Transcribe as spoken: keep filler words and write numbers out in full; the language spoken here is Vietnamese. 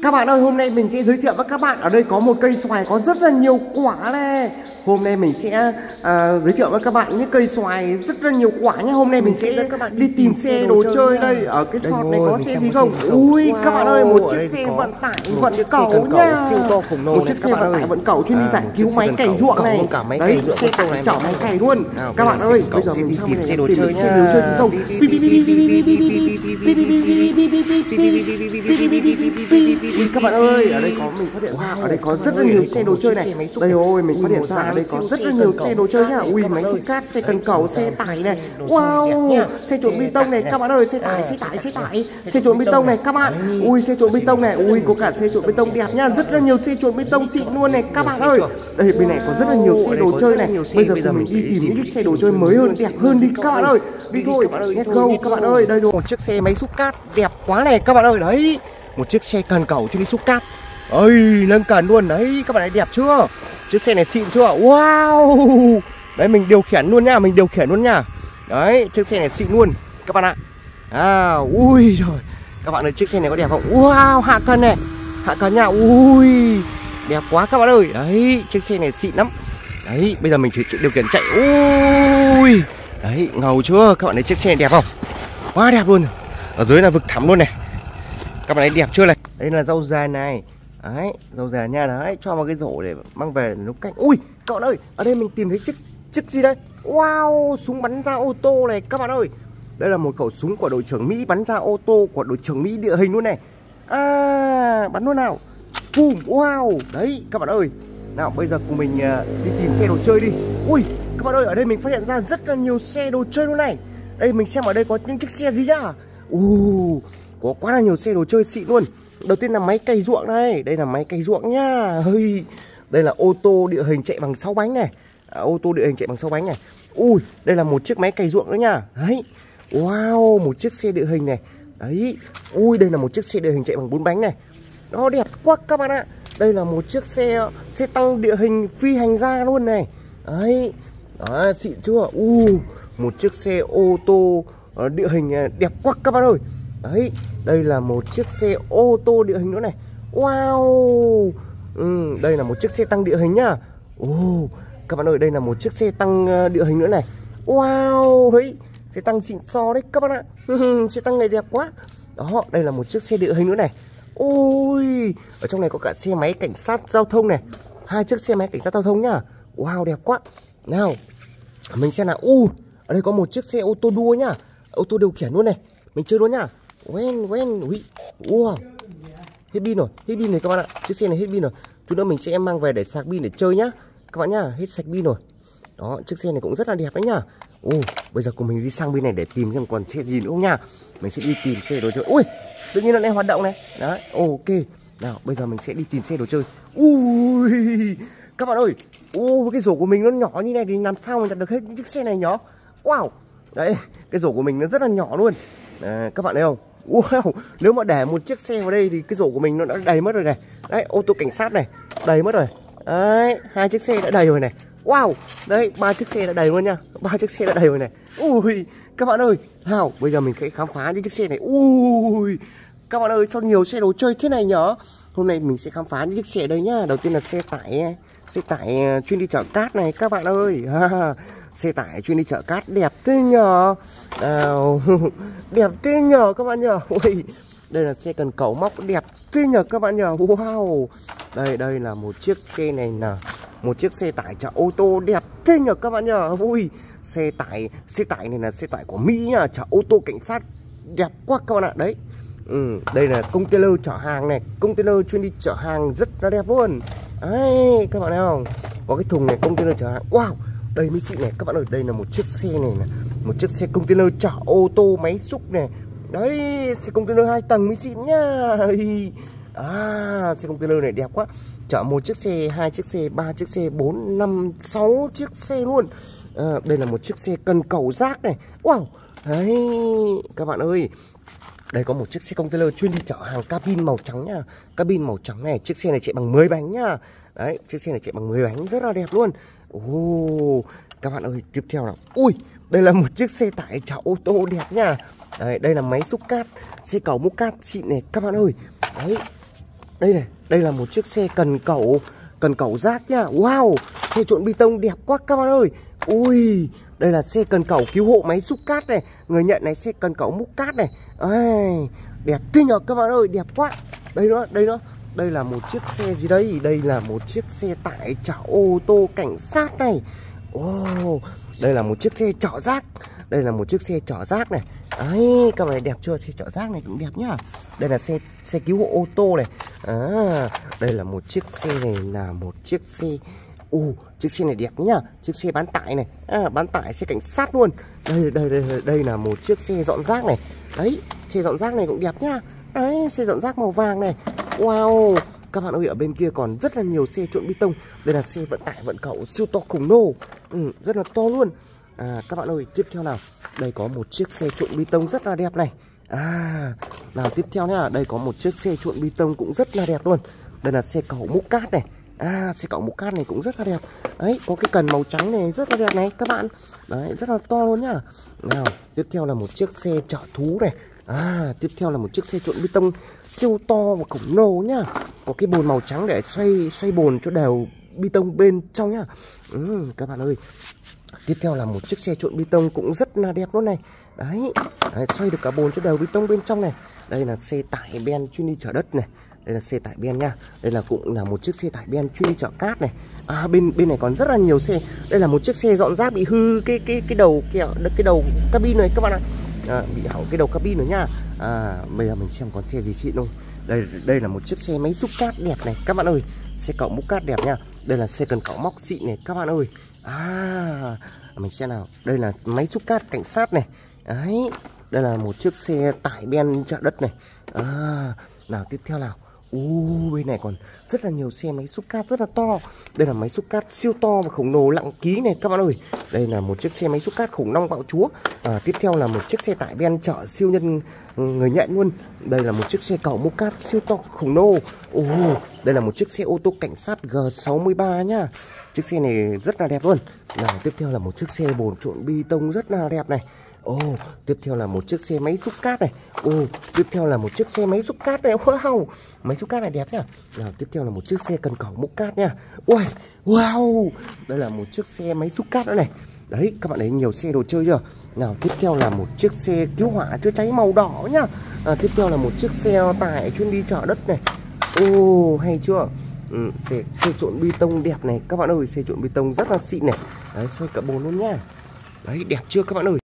Các bạn ơi, hôm nay mình sẽ giới thiệu với các bạn. Ở đây có một cây xoài có rất là nhiều quả này. Hôm nay mình sẽ à, giới thiệu với các bạn những cây xoài rất là nhiều quả nhé. Hôm nay mình, mình sẽ các bạn đi tìm xe đồ, đồ chơi nha. Đây ở cái sọt này có xe gì không? Ui wow. Các bạn ơi, một chiếc xe vận tải vận cẩu nha. Siêu to khổng lồ. Một chiếc xe vận tải vận cẩu chuyên đi giải cứu máy cày ruộng này. Đấy, xe tải chở máy cày luôn. Các bạn ơi, bây giờ mình đi tìm xe đồ chơi nhá. Xe đồ chơi gì không? Các bạn ơi, ở đây có mình phát hiện ra ở đây có rất là nhiều xe đồ chơi này. Đây ôi, mình phát hiện ra ở đây có rất là nhiều xe đồ chơi nhá. Ui, máy xúc cát, xe cần cầu, xe tải này. Wow, xe trộn bê tông này các bạn ơi, xe tải, xe tải, xe tải, xe trộn bê tông này các bạn. Ui, xe trộn bê tông này, ui có cả xe trộn bê tông đẹp nhá, rất là nhiều xe trộn bê tông xịn luôn này các bạn ơi. Đây bên này có rất là nhiều xe đồ chơi này. Bây giờ mình đi tìm những chiếc xe đồ chơi mới hơn, đẹp hơn đi các bạn ơi. Đi thôi, let's go các bạn ơi. Đây rồi, một chiếc xe máy xúc cát đẹp quá này các bạn ơi. Đấy, một chiếc xe cần cầu chuyên đi xúc cát. Ơi, nâng cần luôn đấy, các bạn thấy đẹp chưa? Chiếc xe này xịn chưa? Wow. Đấy, mình điều khiển luôn nha, mình điều khiển luôn nha. Đấy, chiếc xe này xịn luôn các bạn ạ. À, ui rồi. Các bạn ơi, chiếc xe này có đẹp không? Wow, hạ cần này. Hạ cần nha. Ui, đẹp quá các bạn ơi. Đấy, chiếc xe này xịn lắm. Đấy, bây giờ mình chỉ điều khiển chạy. Ui. Đấy, ngầu chưa? Các bạn thấy chiếc xe này đẹp không? Quá đẹp luôn. Ở dưới là vực thẳm luôn này. Các bạn thấy đẹp chưa này? Đây là rau dền này. Đấy, rau dền nha. Đấy, cho vào cái rổ để mang về để nấu canh. Ui, các bạn ơi, ở đây mình tìm thấy chiếc chiếc gì đây? Wow, súng bắn ra ô tô này các bạn ơi. Đây là một khẩu súng của đội trưởng Mỹ bắn ra ô tô của đội trưởng Mỹ địa hình luôn này. À, bắn luôn nào. Boom, wow. Đấy, các bạn ơi. Nào, bây giờ cùng mình uh, đi tìm xe đồ chơi đi. Ui, các bạn ơi, ở đây mình phát hiện ra rất là nhiều xe đồ chơi luôn này. Đây, mình xem ở đây có những chiếc xe gì nhá. Uh, có quá là nhiều xe đồ chơi xịn luôn. Đầu tiên là máy cày ruộng này. Đây là máy cày ruộng nhá. Hơi. Đây là ô tô địa hình chạy bằng sáu bánh này. À, ô tô địa hình chạy bằng sáu bánh này. Ui, đây là một chiếc máy cày ruộng nữa nha. Đấy. Wow, một chiếc xe địa hình này. Đấy. Ui, đây là một chiếc xe địa hình chạy bằng bốn bánh này. Nó đẹp quá các bạn ạ. Đây là một chiếc xe xe tăng địa hình phi hành gia luôn này. Đấy. Đó, xịn chưa? U, một chiếc xe ô tô địa hình đẹp quá các bạn ơi. Đấy, đây là một chiếc xe ô tô địa hình nữa này. Wow. Ừ, đây là một chiếc xe tăng địa hình nhá. Ồ, các bạn ơi, đây là một chiếc xe tăng địa hình nữa này. Wow, ấy, xe tăng xịn xò đấy các bạn ạ. Xe tăng này đẹp quá. Đó, đây là một chiếc xe địa hình nữa này. Ôi, ở trong này có cả xe máy cảnh sát giao thông này. Hai chiếc xe máy cảnh sát giao thông nhá. Wow, đẹp quá. Nào, mình xem nào. U, ở đây có một chiếc xe ô tô đua nhá. Ô tô điều khiển luôn này. Mình chơi luôn nhá. Quen, quen, ui. Wow. Hết pin rồi, hết pin rồi các bạn ạ. Chiếc xe này hết pin rồi. Chút nữa mình sẽ mang về để sạc pin để chơi nhá. Các bạn nhá, hết sạch pin rồi. Đó, chiếc xe này cũng rất là đẹp đấy nhá. Ồ, bây giờ cùng mình đi sang bên này để tìm xem còn xe gì nữa không nha. Mình sẽ đi tìm xe đồ chơi. Ui, tự nhiên nó đang hoạt động này. Đấy, ok. Nào, bây giờ mình sẽ đi tìm xe đồ chơi. Ui, các bạn ơi. Ui, cái rổ của mình nó nhỏ như này thì làm sao mình đặt được hết những chiếc xe này nhỏ. Wow. Đấy, cái rổ của mình nó rất là nhỏ luôn. À, các bạn thấy không? Wow, nếu mà để một chiếc xe vào đây thì cái rổ của mình nó đã đầy mất rồi này. Đấy, ô tô cảnh sát này, đầy mất rồi. Đấy, hai chiếc xe đã đầy rồi này. Wow, đấy, ba chiếc xe đã đầy luôn nha. Ba chiếc xe đã đầy rồi này. Ui, các bạn ơi, nào, bây giờ mình sẽ khám phá những chiếc xe này. Ui, các bạn ơi, sao nhiều xe đồ chơi thế này nhở? Hôm nay mình sẽ khám phá những chiếc xe đây nhá. Đầu tiên là xe tải, xe tải chuyên đi chở cát này các bạn ơi. Xe tải chuyên đi chở cát đẹp thế nhờ. Nào, đẹp thế nhờ các bạn nhờ. Ui, đây là xe cần cẩu móc đẹp thế nhờ các bạn nhờ. Wow. Đây, đây là một chiếc xe này là một chiếc xe tải chở ô tô đẹp thế nhờ các bạn nhờ. Ui, xe tải, xe tải này là xe tải của Mỹ nhá, chở ô tô cảnh sát đẹp quá các bạn ạ. Đấy. Ừ, đây là container chở hàng này, container chuyên đi chở hàng rất là đẹp luôn. Đấy, các bạn thấy không? Có cái thùng này container chở hàng. Wow, đây mới xịn này các bạn ơi. Đây là một chiếc xe này này, một chiếc xe container chở ô tô máy xúc này. Đấy, xe container hai tầng mới xịn nhá. À, xe container này đẹp quá. Chở một chiếc xe, hai chiếc xe, ba chiếc xe, bốn, năm, sáu chiếc xe luôn. À, đây là một chiếc xe cần cầu rác này. Wow. Đấy, các bạn ơi. Đây có một chiếc xe container chuyên đi chở hàng cabin màu trắng nha. Cabin màu trắng này, chiếc xe này chạy bằng mười bánh nhá. Đấy, chiếc xe này chạy bằng mười bánh rất là đẹp luôn. Ồ, các bạn ơi, tiếp theo nào. Ui, đây là một chiếc xe tải chở ô tô đẹp nha. Đấy, đây là máy xúc cát, xe cẩu múc cát xịn này các bạn ơi. Đấy. đây này, đây là một chiếc xe cần cẩu, cần cẩu rác nhá. Wow, xe trộn bê tông đẹp quá các bạn ơi. Ui, đây là xe cần cẩu cứu hộ máy xúc cát này. Người nhận này xe cần cẩu múc cát này. Ai, đẹp kinh nhờ các bạn ơi, đẹp quá. Đây nữa, đây nữa. Đây là một chiếc xe gì đây? Đây là một chiếc xe tải chở ô tô cảnh sát này. Oh, đây là một chiếc xe chở rác. Đây là một chiếc xe chở rác này. Đấy, các bạn này đẹp chưa? Xe chở rác này cũng đẹp nhá. Đây là xe xe cứu hộ ô tô này. À, đây là một chiếc xe này là một chiếc xe. Ồ, uh, chiếc xe này đẹp nhá. Chiếc xe bán tải này. À, bán tải xe cảnh sát luôn. Đây đây đây đây là một chiếc xe dọn rác này. Đấy, xe dọn rác này cũng đẹp nhá. Đấy, xe dọn rác màu vàng này. Wow, các bạn ơi, ở bên kia còn rất là nhiều xe trộn bê tông. Đây là xe vận tải vận cẩu siêu to khủng lồ. Ừ, rất là to luôn. À, các bạn ơi, tiếp theo nào. Đây có một chiếc xe trộn bê tông rất là đẹp này. À, nào tiếp theo nhá. Đây có một chiếc xe trộn bê tông cũng rất là đẹp luôn. Đây là xe cẩu múc cát này. À, xe cẩu múc cát này cũng rất là đẹp. Đấy, có cái cần màu trắng này rất là đẹp này các bạn. Đấy, rất là to luôn nhá. Nào, tiếp theo là một chiếc xe chở thú này. À, tiếp theo là một chiếc xe trộn bê tông siêu to và khổng lồ nhá. Có cái bồn màu trắng để xoay xoay bồn cho đều bê tông bên trong nhá. Ừ, các bạn ơi. Tiếp theo là một chiếc xe trộn bê tông cũng rất là đẹp luôn này. Đấy, đấy, xoay được cả bồn cho đều bê tông bên trong này. Đây là xe tải ben chuyên đi chở đất này. Đây là xe tải ben nha. Đây là cũng là một chiếc xe tải ben chuyên đi chở cát này. À, bên bên này còn rất là nhiều xe. Đây là một chiếc xe dọn rác bị hư cái cái cái đầu kẹo cái đầu cabin này các bạn ạ. À, bị hỏng cái đầu cabin nữa nha. À, bây giờ mình xem còn xe gì xịn không. Đây đây là một chiếc xe máy xúc cát đẹp này các bạn ơi. Xe cẩu múc cát đẹp nha. Đây là xe cần cẩu móc xịn này các bạn ơi. À, mình xem nào. Đây là máy xúc cát cảnh sát này. Đấy, đây là một chiếc xe tải ben chở đất này. À, nào tiếp theo nào. Ui, bên này còn rất là nhiều xe máy xúc cát rất là to. Đây là máy xúc cát siêu to và khổng lồ nặng ký này các bạn ơi. Đây là một chiếc xe máy xúc cát khủng long bạo chúa. À, tiếp theo là một chiếc xe tải ben chở siêu nhân người nhện luôn. Đây là một chiếc xe cẩu múc cát siêu to khủng lồ. Ồ, đây là một chiếc xe ô tô cảnh sát G sáu mươi ba nhá. Chiếc xe này rất là đẹp luôn. Nào, tiếp theo là một chiếc xe bồn trộn bê tông rất là đẹp này. Ồ, oh, tiếp theo là một chiếc xe máy xúc cát này. Ồ, oh, tiếp theo là một chiếc xe máy xúc cát này. Wow, máy xúc cát này đẹp nhá. Nào, tiếp theo là một chiếc xe cần cẩu múc cát nha. Ui, wow, đây là một chiếc xe máy xúc cát nữa này. Đấy, các bạn thấy nhiều xe đồ chơi chưa? Nào, tiếp theo là một chiếc xe cứu hỏa chữa cháy màu đỏ nhá. À, tiếp theo là một chiếc xe tải chuyên đi chở đất này. Ồ, oh, hay chưa? Ừ, xe, xe trộn bê tông đẹp này các bạn ơi. Xe trộn bê tông rất là xịn này. Đấy, xoay cả bồn luôn nhá. Đấy, đẹp chưa các bạn ơi?